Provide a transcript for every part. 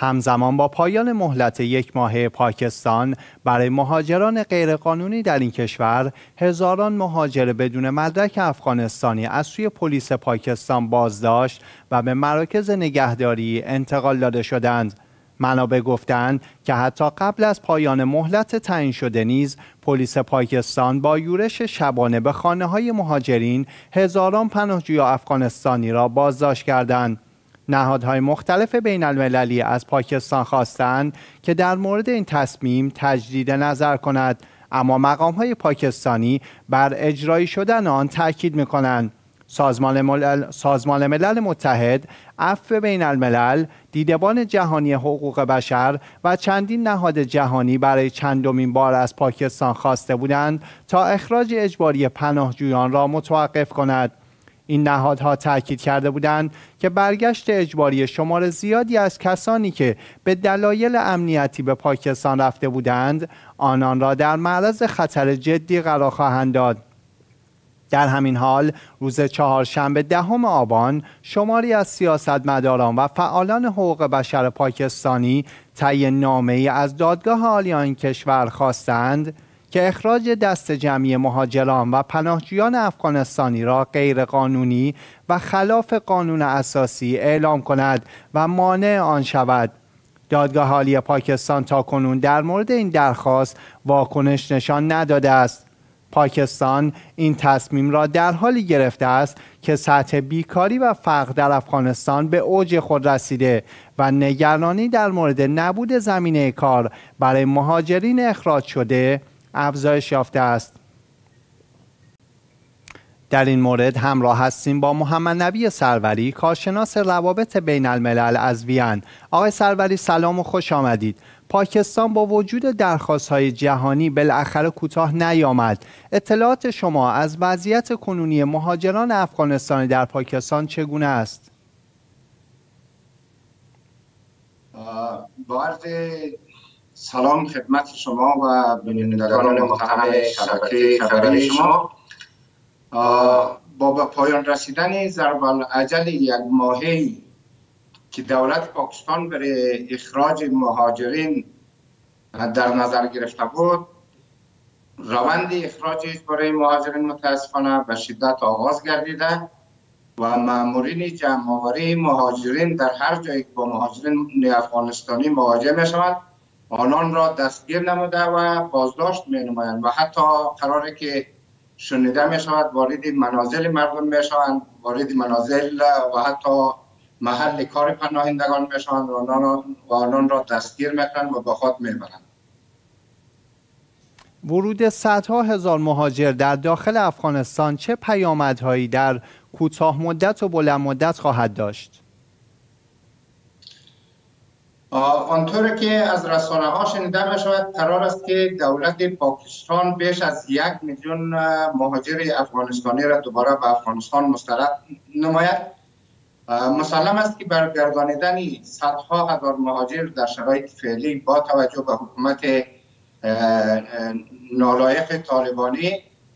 همزمان با پایان مهلت یک ماهه پاکستان برای مهاجران غیرقانونی در این کشور، هزاران مهاجر بدون مدرک افغانستانی از سوی پلیس پاکستان بازداشت و به مراکز نگهداری انتقال داده شدند. منابع گفتند که حتی قبل از پایان مهلت تعیین شده نیز پلیس پاکستان با یورش شبانه به خانه‌های مهاجرین هزاران پناهجوی افغانستانی را بازداشت کردند. نهادهای مختلف بین المللی از پاکستان خواستند که در مورد این تصمیم تجدید نظر کند، اما مقامهای پاکستانی بر اجرایی شدن آن تاکید می‌کنند. سازمان ملل متحد، عفو بین الملل، دیدبان جهانی حقوق بشر و چندین نهاد جهانی برای چندمین بار از پاکستان خواسته بودند تا اخراج اجباری پناهجویان را متوقف کند. این نهادها تاکید کرده بودند که برگشت اجباری شمار زیادی از کسانی که به دلایل امنیتی به پاکستان رفته بودند، آنان را در معرض خطر جدی قرار خواهند داد. در همین حال روز چهارشنبه 10 آبان شماری از سیاستمداران و فعالان حقوق بشر پاکستانی طی نامه‌ای از دادگاه عالی آن کشور خواستند که اخراج دست جمعی مهاجران و پناهجویان افغانستانی را غیرقانونی و خلاف قانون اساسی اعلام کند و مانع آن شود. دادگاه عالی پاکستان تاکنون در مورد این درخواست واکنش نشان نداده است. پاکستان این تصمیم را در حالی گرفته است که سطح بیکاری و فقر در افغانستان به اوج خود رسیده و نگرانی در مورد نبود زمینه کار برای مهاجرین اخراج شده افزایش یافته است. در این مورد همراه هستیم با محمد نبی سروری، کارشناس روابط بین الملل از وین. آقای سروری سلام و خوش آمدید. پاکستان با وجود درخواست‌های جهانی بالاخره کوتاه نیامد. اطلاعات شما از وضعیت کنونی مهاجران افغانستانی در پاکستان چگونه است؟ با عرض سلام خدمت شما و بینندگان محترم شبکه خبری شما. با پایان رسیدن ضرب الاجل یک ماهه‌ای که دولت پاکستان برای اخراج مهاجرین در نظر گرفته بود، روند اخراج اجباری مهاجرین متاسفانه به شدت آغاز گردیده و مامورین جمع‌آوری مهاجرین در هر جایی که با مهاجرین افغانستانی مواجه می‌شوند آنان را دستگیر نموده و بازداشت می‌نمایند و حتی قراره که شنیده می‌شود وارد منازل مردم می‌شوند، وارد منازل و حتی محل کار پناهندگان می‌شوند و آنان را دستگیر می‌کنند و به خود می‌برند. ورود صدها هزار مهاجر در داخل افغانستان چه پیامدهایی در کوتاه مدت و بلند مدت خواهد داشت؟ آنطور که از رسانه ها شنیده می‌شود قرار است که دولت پاکستان بیش از 1 میلیون مهاجر افغانستانی را دوباره به افغانستان مسترد نماید. مسلم است که برگردانیدن صدها هزار مهاجر در شرایط فعلی با توجه به حکومت نالایق طالبانی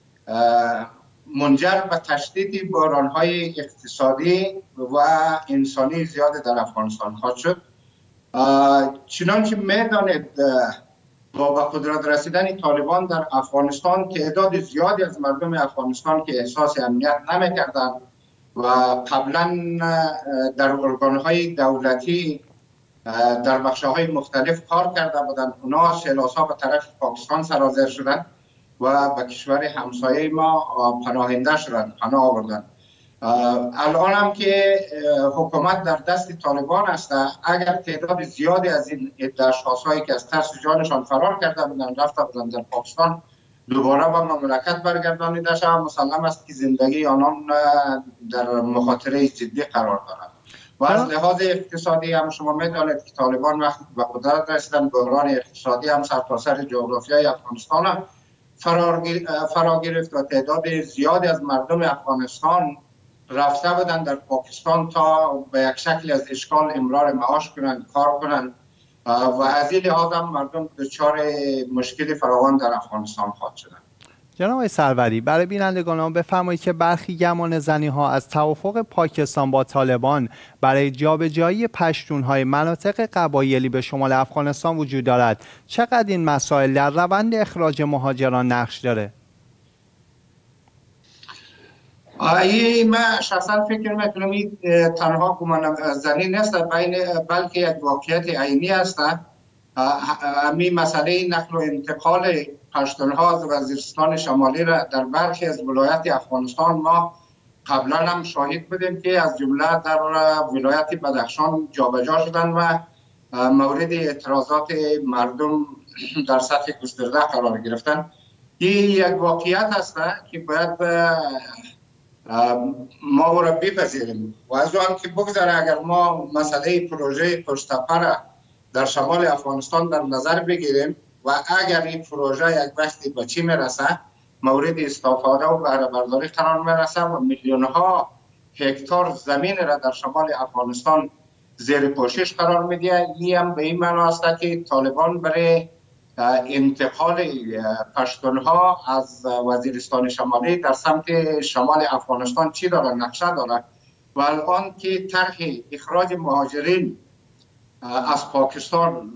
منجر به تشدید بحران‌های اقتصادی و انسانی زیاد در افغانستان خواهد شد. چنانچه می‌دانید با به قدرت رسیدن طالبان در افغانستان تعداد زیادی از مردم افغانستان که احساس امنیت نمی‌کردند و قبلا در ارگان‌های دولتی در بخش‌های مختلف کار کرده بودند، اونا سیلاسا به طرف پاکستان سرازیر شدند و به کشور همسایه ما پناهنده شدند، پناه آوردند. الان هم که حکومت در دست طالبان است، اگر تعداد زیادی از این اشخاص‌هایی که از ترس جانشان فرار کرده بودند رفته بودند در پاکستان دوباره به مملکت برگردانیده شود، مسلم است که زندگی آنان در مخاطره جدی قرار دارد. و از لحاظ اقتصادی هم شما می‌دانید که طالبان وقتی به قدرت رسیدن بحران اقتصادی هم سرتاسر جغرافیای افغانستان فرا گرفت و تعداد زیادی از مردم افغانستان رفته بودن در پاکستان تا به یک شکل از اشغال امرار معاش کنند، کار کنند و از این لحاظ هم مردم دچار مشکل فراوان در افغانستان خواهد شدند. جناب آقای سروری، برای بینندگان بفرمایید که برخی گمانه‌زنی‌ها از توافق پاکستان با طالبان برای جابجایی پشتون‌های مناطق قبایلی به شمال افغانستان وجود دارد. چقدر این مسائل در روند اخراج مهاجران نقش داره؟ من شخصا فکر میکنم این تنها گمانه‌زنی نیست، بلکه یک واقعیت عینی است. همین مسئله نقل و انتقال پشتونها از وزیرستان شمالی را در برخی از ولایات افغانستان ما قبلا هم شاهد بودیم که از جمله در ولایت بدخشان جابجا شدن و مورد اعتراضات مردم در سطح گسترده قرار گرفتن. این یک واقعیت است که باید ما او را بپذیریم و از آن که بگذره اگر ما مسئله پروژه پشت‌تپه را در شمال افغانستان در نظر بگیریم و اگر این پروژه یک وقتی به چی میرسه مورد استفاده و بهره برداری قرار میرسه و میلیون ها هکتار زمین را در شمال افغانستان زیر پوشش قرار میده، این هم به این معنی است که طالبان برای انتقال پشتونها از وزیرستان شمالی در سمت شمال افغانستان چی داره، نقشه داره و الان که طرح اخراج مهاجرین از پاکستان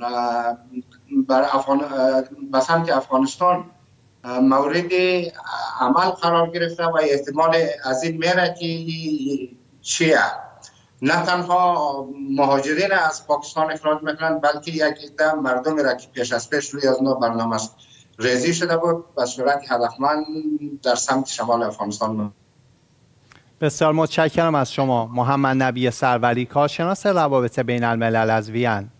به سمت افغانستان مورد عمل قرار گرفته و احتمال از این میره که چیه نه تنها مهاجرین از پاکستان اخراج میکنند بلکه یک عده مردم را که پیش از پیش روی از نو برنامه ریزی شده بود به صورت هدفمند در سمت شمال افغانستان. بسیار متشکرم از شما محمد نبی سروری، کارشناس روابط بین الملل از وین.